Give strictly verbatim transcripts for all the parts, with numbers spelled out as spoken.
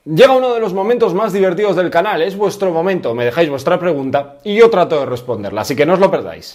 Llega uno de los momentos más divertidos del canal, es vuestro momento, me dejáis vuestra pregunta y yo trato de responderla, así que no os lo perdáis.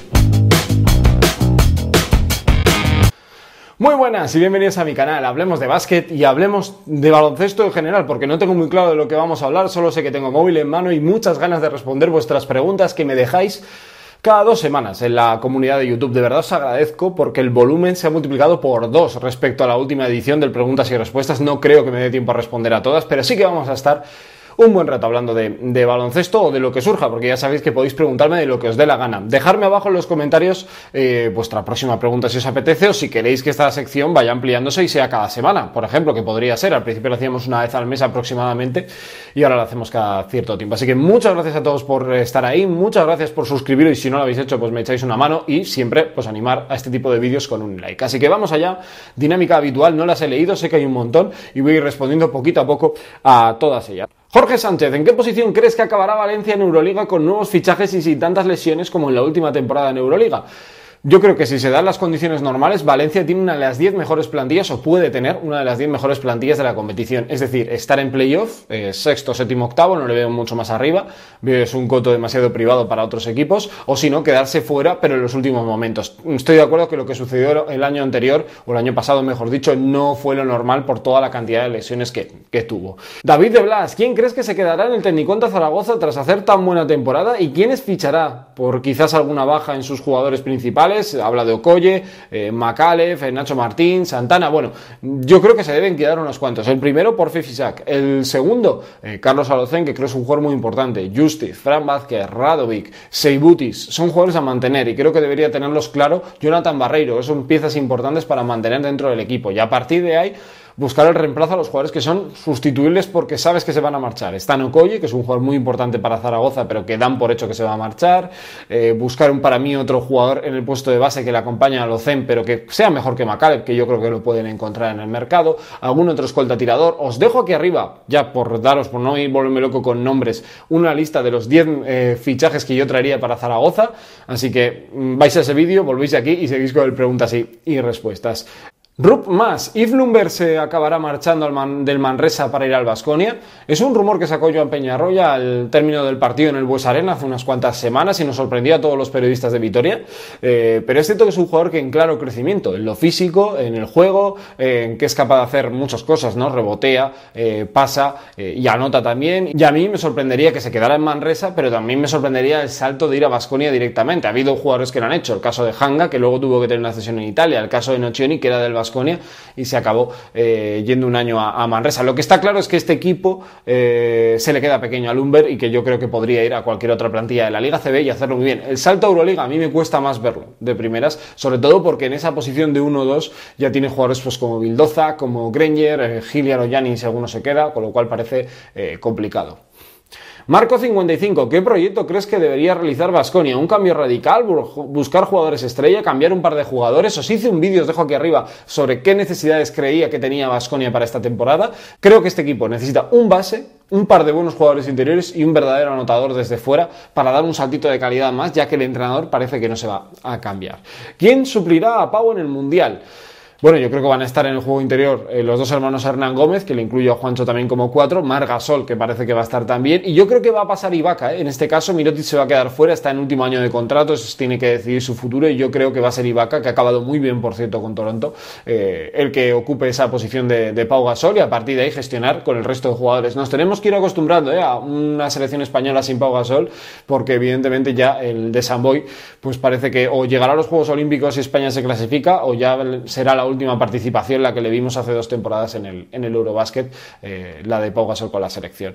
Muy buenas y bienvenidos a mi canal, hablemos de básquet y hablemos de baloncesto en general, porque no tengo muy claro de lo que vamos a hablar, solo sé que tengo móvil en mano y muchas ganas de responder vuestras preguntas que me dejáis cada dos semanas en la comunidad de YouTube. De verdad os agradezco porque el volumen se ha multiplicado por dos respecto a la última edición del Preguntas y Respuestas. No creo que me dé tiempo a responder a todas, pero sí que vamos a estar un buen rato hablando de, de baloncesto o de lo que surja, porque ya sabéis que podéis preguntarme de lo que os dé la gana. Dejadme abajo en los comentarios eh, vuestra próxima pregunta si os apetece o si queréis que esta sección vaya ampliándose y sea cada semana, por ejemplo, que podría ser. Al principio lo hacíamos una vez al mes aproximadamente y ahora lo hacemos cada cierto tiempo. Así que muchas gracias a todos por estar ahí, muchas gracias por suscribiros y si no lo habéis hecho pues me echáis una mano y siempre pues animar a este tipo de vídeos con un like. Así que vamos allá, dinámica habitual, no las he leído, sé que hay un montón y voy a ir respondiendo poquito a poco a todas ellas. Jorge Sánchez, ¿en qué posición crees que acabará Valencia en Euroliga con nuevos fichajes y sin tantas lesiones como en la última temporada en Euroliga? Yo creo que si se dan las condiciones normales, Valencia tiene una de las diez mejores plantillas o puede tener una de las diez mejores plantillas de la competición. Es decir, estar en playoff, eh, sexto, séptimo, octavo, no le veo mucho más arriba. Veo es un coto demasiado privado para otros equipos. O si no, quedarse fuera, pero en los últimos momentos. Estoy de acuerdo que lo que sucedió el año anterior, o el año pasado, mejor dicho, no fue lo normal por toda la cantidad de lesiones que, que tuvo. David de Blas, ¿quién crees que se quedará en el Tecniconta Zaragoza tras hacer tan buena temporada? ¿Y quiénes fichará por quizás alguna baja en sus jugadores principales? Habla de Okoye, eh, Macalef, eh, Nacho Martín, Santana. Bueno, yo creo que se deben quedar unos cuantos. El primero, Porfi Fisac. El segundo, eh, Carlos Alocén, que creo es un jugador muy importante. Justiz, Fran Vázquez, Radovic, Seibutis. Son jugadores a mantener y creo que debería tenerlos claro Jonathan Barreiro. Son piezas importantes para mantener dentro del equipo. Y a partir de ahí, buscar el reemplazo a los jugadores que son sustituibles porque sabes que se van a marchar. Está Okoye, que es un jugador muy importante para Zaragoza, pero que dan por hecho que se va a marchar. Eh, buscar un, para mí otro jugador en el puesto de base que le acompañe a Locen, pero que sea mejor que Macaleb, que yo creo que lo pueden encontrar en el mercado. Algún otro escolta tirador. Os dejo aquí arriba, ya por daros, por no ir volverme loco con nombres, una lista de los diez eh, fichajes que yo traería para Zaragoza. Así que mmm, vais a ese vídeo, volvéis aquí y seguís con el preguntas y, y respuestas. Rup más, Yves Lumber se acabará marchando al Man, del Manresa para ir al Baskonia. Es un rumor que sacó Joan Peñarroya al término del partido en el Bues Arena hace unas cuantas semanas y nos sorprendió a todos los periodistas de Vitoria. Eh, pero es cierto que es un jugador que en claro crecimiento, en lo físico, en el juego, eh, en que es capaz de hacer muchas cosas, ¿no? Rebotea, eh, pasa eh, y anota también. Y a mí me sorprendería que se quedara en Manresa, pero también me sorprendería el salto de ir a Baskonia directamente. Ha habido jugadores que lo han hecho, el caso de Hanga, que luego tuvo que tener una cesión en Italia, el caso de Nocioni, que era del Baskonia y se acabó eh, yendo un año a, a Manresa. Lo que está claro es que este equipo eh, se le queda pequeño a Lumber y que yo creo que podría ir a cualquier otra plantilla de la Liga C B y hacerlo muy bien. El salto a Euroliga a mí me cuesta más verlo de primeras, sobre todo porque en esa posición de uno dos ya tiene jugadores pues, como Vildoza, como Granger, eh, Hilliard o Giannis si alguno se queda, con lo cual parece eh, complicado. Marco cincuenta y cinco, ¿qué proyecto crees que debería realizar Baskonia? ¿Un cambio radical? ¿Buscar jugadores estrella? ¿Cambiar un par de jugadores? Os hice un vídeo, os dejo aquí arriba, sobre qué necesidades creía que tenía Baskonia para esta temporada. Creo que este equipo necesita un base, un par de buenos jugadores interiores y un verdadero anotador desde fuera para dar un saltito de calidad más, ya que el entrenador parece que no se va a cambiar. ¿Quién suplirá a Pau en el Mundial? Bueno, yo creo que van a estar en el juego interior eh, los dos hermanos Hernán Gómez, que le incluyo a Juancho también como cuatro, Marc Gasol, que parece que va a estar también, y yo creo que va a pasar Ibaka, ¿eh? En este caso Mirotic se va a quedar fuera, está en último año de contrato, tiene que decidir su futuro, y yo creo que va a ser Ibaka, que ha acabado muy bien, por cierto, con Toronto, eh, el que ocupe esa posición de, de Pau Gasol, y a partir de ahí gestionar con el resto de jugadores. Nos tenemos que ir acostumbrando ¿eh? a una selección española sin Pau Gasol, porque evidentemente ya el de San Boy, pues parece que o llegará a los Juegos Olímpicos si España se clasifica, o ya será la última participación, la que le vimos hace dos temporadas en el, en el Eurobasket, eh, la de Pau Gasol con la selección.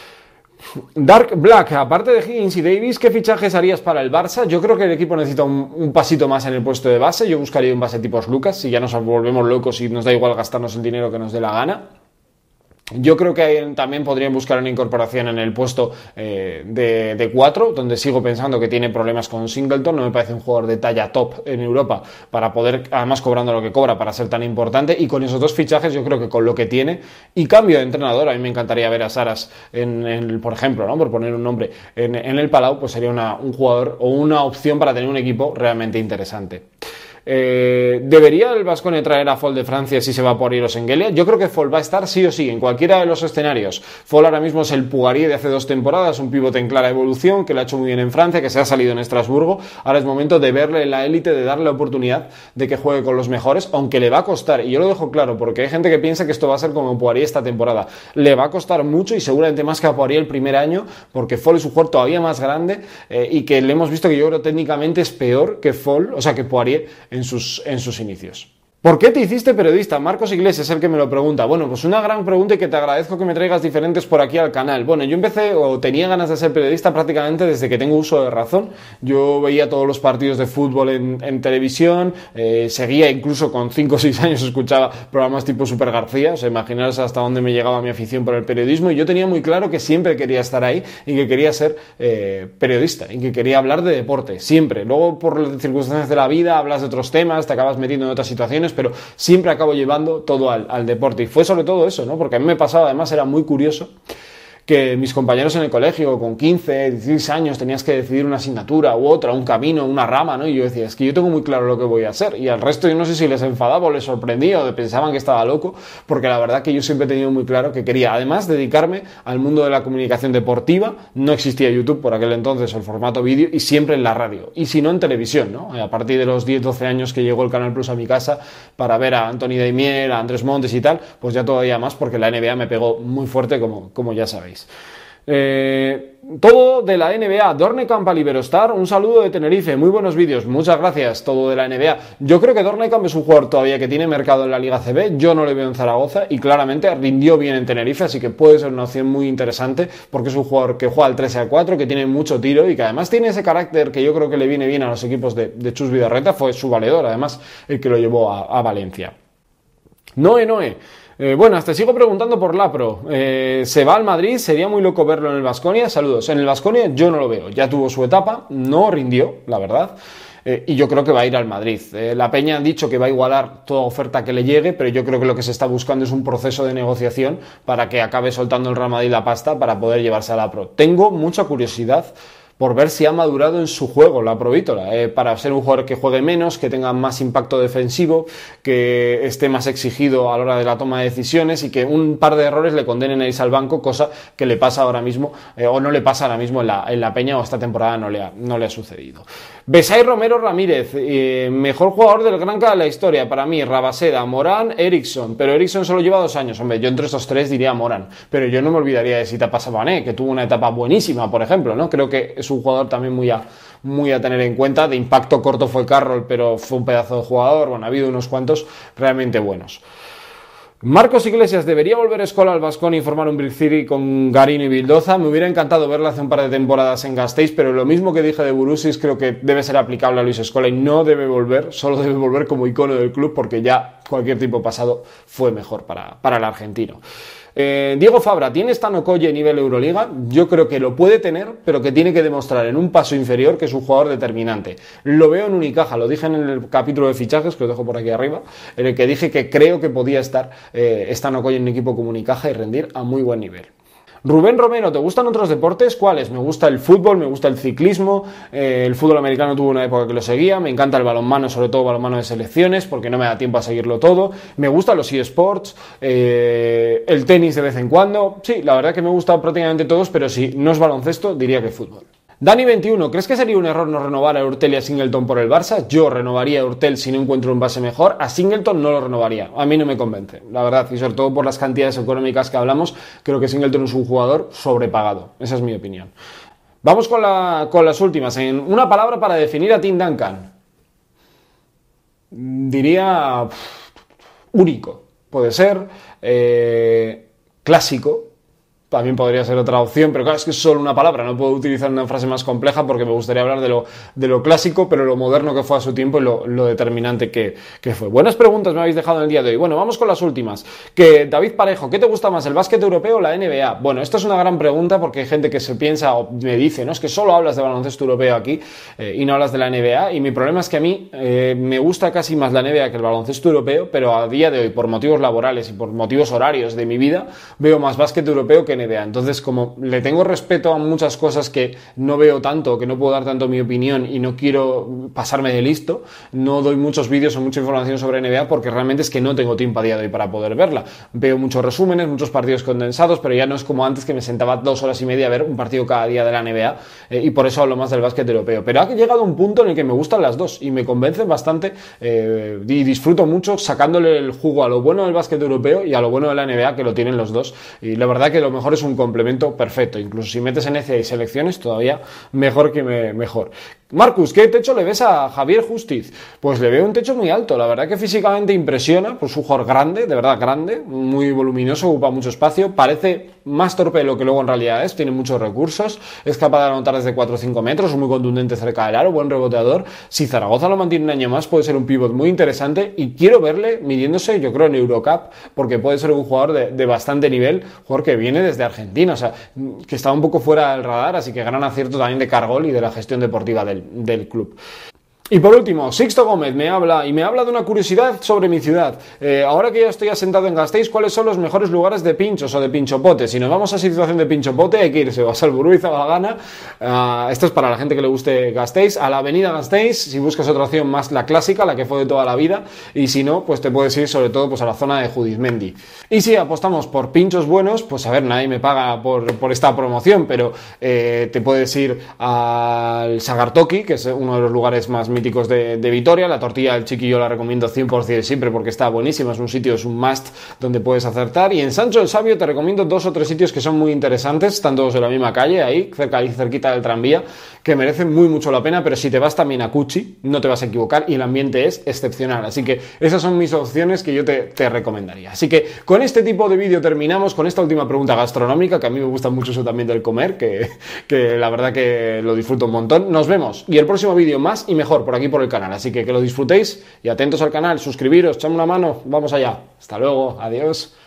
Dark Black, aparte de Higgins y Davis, ¿qué fichajes harías para el Barça? Yo creo que el equipo necesita un, un pasito más en el puesto de base. Yo buscaría un base tipo Lucas, si ya nos volvemos locos y nos da igual gastarnos el dinero que nos dé la gana. Yo creo que también podrían buscar una incorporación en el puesto eh, de, de cuatro, donde sigo pensando que tiene problemas con Singleton. No me parece un jugador de talla top en Europa para poder, además cobrando lo que cobra, para ser tan importante. Y con esos dos fichajes yo creo que con lo que tiene y cambio de entrenador, a mí me encantaría ver a Saras, en, en, por ejemplo, ¿no? por poner un nombre, en, en el Palau, pues sería una, un jugador o una opción para tener un equipo realmente interesante. Eh, ¿Debería el Baskonia traer a Fall de Francia si se va por ir o Sengelia? Yo creo que Fall va a estar sí o sí en cualquiera de los escenarios. Fall ahora mismo es el Pugarí de hace dos temporadas, un pivote en clara evolución, que lo ha hecho muy bien en Francia, que se ha salido en Estrasburgo. Ahora es momento de verle en la élite, de darle la oportunidad de que juegue con los mejores, aunque le va a costar, y yo lo dejo claro, porque hay gente que piensa que esto va a ser como Pugarí esta temporada. Le va a costar mucho y seguramente más que a Pugarí el primer año, porque Fall es un jugador todavía más grande eh, y que le hemos visto que yo creo técnicamente es peor que Fall, o sea que Pugarí en sus, en sus inicios. ¿Por qué te hiciste periodista? Marcos Iglesias es el que me lo pregunta. Bueno, pues una gran pregunta y que te agradezco que me traigas diferentes por aquí al canal. Bueno, yo empecé o tenía ganas de ser periodista prácticamente desde que tengo uso de razón. Yo veía todos los partidos de fútbol en, en televisión, eh, seguía incluso con cinco o seis años, escuchaba programas tipo Super García, o sea, imaginaros hasta dónde me llegaba mi afición por el periodismo, y yo tenía muy claro que siempre quería estar ahí y que quería ser eh, periodista y que quería hablar de deporte, siempre. Luego, por las circunstancias de la vida, hablas de otros temas, te acabas metiendo en otras situaciones, pero siempre acabo llevando todo al, al deporte. Y fue sobre todo eso, ¿no? Porque a mí me pasaba, además era muy curioso, que mis compañeros en el colegio, con quince, dieciséis años, tenías que decidir una asignatura u otra, un camino, una rama, ¿no? Y yo decía, es que yo tengo muy claro lo que voy a hacer. Y al resto yo no sé si les enfadaba o les sorprendía o pensaban que estaba loco, porque la verdad que yo siempre he tenido muy claro que quería, además, dedicarme al mundo de la comunicación deportiva. No existía YouTube por aquel entonces, el formato vídeo, y siempre en la radio. Y si no, en televisión, ¿no? A partir de los diez, doce años que llegó el Canal Plus a mi casa para ver a Anthony Daimiel, a Andrés Montes y tal, pues ya todavía más, porque la N B A me pegó muy fuerte, como, como ya sabéis. Eh, todo de la N B A. Dornekamp a Liberostar, un saludo de Tenerife, muy buenos vídeos, muchas gracias. Todo de la N B A. Yo creo que Dornekamp es un jugador todavía que tiene mercado en la Liga C B, yo no le veo en Zaragoza y claramente rindió bien en Tenerife, así que puede ser una opción muy interesante porque es un jugador que juega al tres y al cuatro, que tiene mucho tiro y que además tiene ese carácter que yo creo que le viene bien a los equipos de, de Chus Vidarreta. Fue su valedor además el que lo llevó a, a Valencia. Noé, Noé. Eh, buenas, te sigo preguntando por Lapro. Eh, ¿Se va al Madrid? Sería muy loco verlo en el Baskonia. Saludos. En el Baskonia yo no lo veo. Ya tuvo su etapa, no rindió, la verdad. Eh, y yo creo que va a ir al Madrid. Eh, la Peña han dicho que va a igualar toda oferta que le llegue, pero yo creo que lo que se está buscando es un proceso de negociación para que acabe soltando el Real Madrid la pasta para poder llevarse a Lapro. Tengo mucha curiosidad por ver si ha madurado en su juego la Provítola, eh, para ser un jugador que juegue menos, que tenga más impacto defensivo, que esté más exigido a la hora de la toma de decisiones y que un par de errores le condenen a irse al banco, cosa que le pasa ahora mismo, eh, o no le pasa ahora mismo en la, en la Peña, o esta temporada no le ha, no le ha sucedido. Besay Romero Ramírez, eh, mejor jugador del Granca de la historia, para mí, Rabaseda, Morán, Eriksson, pero Eriksson solo lleva dos años, hombre, yo entre estos tres diría Morán, pero yo no me olvidaría de Sita Pasabané, que tuvo una etapa buenísima, por ejemplo, ¿no? Creo que es un jugador también muy a, muy a tener en cuenta. De impacto corto fue Carroll, pero fue un pedazo de jugador. Bueno, ha habido unos cuantos realmente buenos. Marcos Iglesias, ¿debería volver Escola al Baskonia y formar un Big Three con Garín y Bildoza? Me hubiera encantado verla hace un par de temporadas en Gasteiz, pero lo mismo que dije de Burusis creo que debe ser aplicable a Luis Escola y no debe volver, solo debe volver como icono del club porque ya cualquier tiempo pasado fue mejor para, para el argentino. Eh, Diego Fabra, ¿tiene Stanokoye nivel Euroliga? Yo creo que lo puede tener, pero que tiene que demostrar en un paso inferior que es un jugador determinante. Lo veo en Unicaja, lo dije en el capítulo de fichajes, que lo dejo por aquí arriba, en el que dije que creo que podía estar eh, Stanokoye en un equipo como Unicaja y rendir a muy buen nivel. Rubén Romero, ¿te gustan otros deportes? ¿Cuáles? Me gusta el fútbol, me gusta el ciclismo, eh, el fútbol americano tuvo una época que lo seguía, me encanta el balonmano, sobre todo balonmano de selecciones, porque no me da tiempo a seguirlo todo, me gustan los eSports, eh, el tenis de vez en cuando, sí, la verdad que me gusta prácticamente todos, pero si no es baloncesto, diría que fútbol. Dani veintiuno, ¿crees que sería un error no renovar a Hurtel y a Singleton por el Barça? Yo renovaría a Hurtel si no encuentro un base mejor, a Singleton no lo renovaría, a mí no me convence, la verdad, y sobre todo por las cantidades económicas que hablamos, creo que Singleton es un jugador sobrepagado, esa es mi opinión. Vamos con, la, con las últimas, en una palabra para definir a Tim Duncan. Diría pff, único, puede ser, eh, clásico. También podría ser otra opción, pero claro, es que es solo una palabra, no puedo utilizar una frase más compleja porque me gustaría hablar de lo, de lo clásico, pero lo moderno que fue a su tiempo y lo, lo determinante que, que fue. Buenas preguntas me habéis dejado en el día de hoy. Bueno, vamos con las últimas. Que David Parejo, ¿qué te gusta más, el básquet europeo o la N B A? Bueno, esto es una gran pregunta porque hay gente que se piensa o me dice, no, es que solo hablas de baloncesto europeo aquí eh, y no hablas de la N B A, y mi problema es que a mí eh, me gusta casi más la N B A que el baloncesto europeo, pero a día de hoy, por motivos laborales y por motivos horarios de mi vida, veo más básquet europeo que N B A. N B A. Entonces, como le tengo respeto a muchas cosas que no veo tanto, que no puedo dar tanto mi opinión y no quiero pasarme de listo, no doy muchos vídeos o mucha información sobre N B A porque realmente es que no tengo tiempo a día de hoy para poder verla. Veo muchos resúmenes, muchos partidos condensados, pero ya no es como antes que me sentaba dos horas y media a ver un partido cada día de la N B A, eh, y por eso hablo más del básquet europeo. Pero ha llegado un punto en el que me gustan las dos y me convencen bastante, eh, y disfruto mucho sacándole el jugo a lo bueno del básquet europeo y a lo bueno de la N B A, que lo tienen los dos, y la verdad que lo mejor es un complemento perfecto. Incluso si metes N C A A y selecciones, todavía mejor que me, mejor. Marcus, ¿qué techo le ves a Javier Justiz? Pues le veo un techo muy alto, la verdad que físicamente impresiona, pues un jugador grande, de verdad grande, muy voluminoso, ocupa mucho espacio, parece más torpe de lo que luego en realidad es, tiene muchos recursos, es capaz de anotar desde cuatro o cinco metros, muy contundente cerca del aro, buen reboteador. Si Zaragoza lo mantiene un año más, puede ser un pívot muy interesante y quiero verle midiéndose, yo creo, en Eurocup, porque puede ser un jugador de, de bastante nivel, jugador que viene desde Argentina, o sea, que está un poco fuera del radar, así que gran acierto también de Cargol y de la gestión deportiva del del club. Y por último, Sixto Gómez me habla y me habla de una curiosidad sobre mi ciudad. Eh, ahora que ya estoy asentado en Gasteiz, ¿cuáles son los mejores lugares de pinchos o de pinchopote? Si nos vamos a situación de pinchopote, hay que irse a Salburú y Zabalgana. Uh, esto es para la gente que le guste Gasteiz. A la avenida Gasteiz, si buscas otra opción más la clásica, la que fue de toda la vida. Y si no, pues te puedes ir sobre todo pues a la zona de Judizmendi. Y si apostamos por pinchos buenos, pues a ver, nadie me paga por, por esta promoción, pero eh, te puedes ir al Sagartoki, que es uno de los lugares más míticos De, de Vitoria. La tortilla del Chiqui yo la recomiendo cien por ciento siempre porque está buenísima, es un sitio, es un must donde puedes acertar. Y en Sancho el Sabio te recomiendo dos o tres sitios que son muy interesantes, están todos en la misma calle, ahí, cerca, ahí cerquita del tranvía, que merecen muy mucho la pena, pero si te vas también a Cuchi, no te vas a equivocar y el ambiente es excepcional. Así que esas son mis opciones que yo te, te recomendaría. Así que con este tipo de vídeo terminamos con esta última pregunta gastronómica, que a mí me gusta mucho eso también del comer, que, que la verdad que lo disfruto un montón. Nos vemos y el próximo vídeo más y mejor por aquí por el canal, así que que lo disfrutéis y atentos al canal, suscribiros, echadme una mano, vamos allá, hasta luego, adiós.